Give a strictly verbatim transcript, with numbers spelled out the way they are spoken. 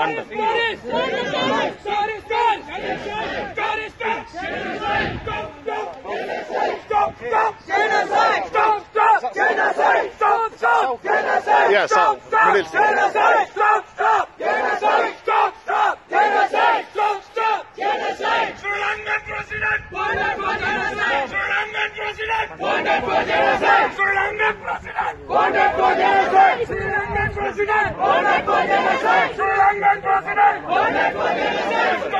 London. Yeah, so Middle East. Genocide! Stop! Stop! Genocide! Stop! Stop! Genocide! Stop! Stop! Genocide! Sri Lankan president! Wanted for genocide! Sri Lankan president! Wanted for genocide! Sri Lankan president! Wanted for genocide! Sri Lankan president! Wanted for genocide! Sri Lankan president! Wanted for genocide!